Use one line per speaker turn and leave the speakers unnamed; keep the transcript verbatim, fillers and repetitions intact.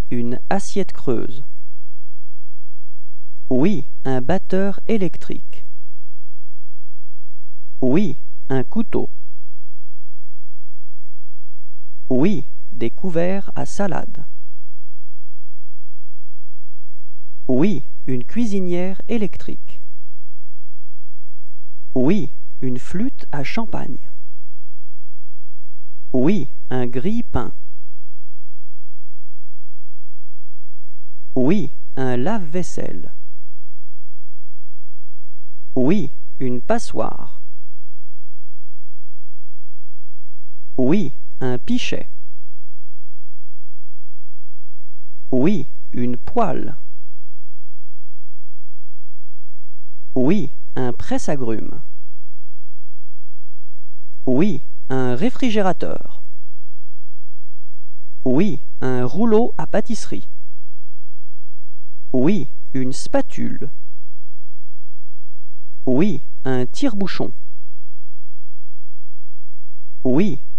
une assiette creuse. Oui, un batteur électrique. Oui, un couteau. Oui, des couverts à salade. Oui, une cuisinière électrique. Oui, une flûte à champagne. Oui, un grille-pain. Oui, un lave-vaisselle. Oui, une passoire. Oui, un pichet. Oui, une poêle. Oui, un presse-agrumes. Oui, un réfrigérateur. Oui, un rouleau à pâtisserie. Oui, une spatule. Oui, un tire-bouchon. Oui,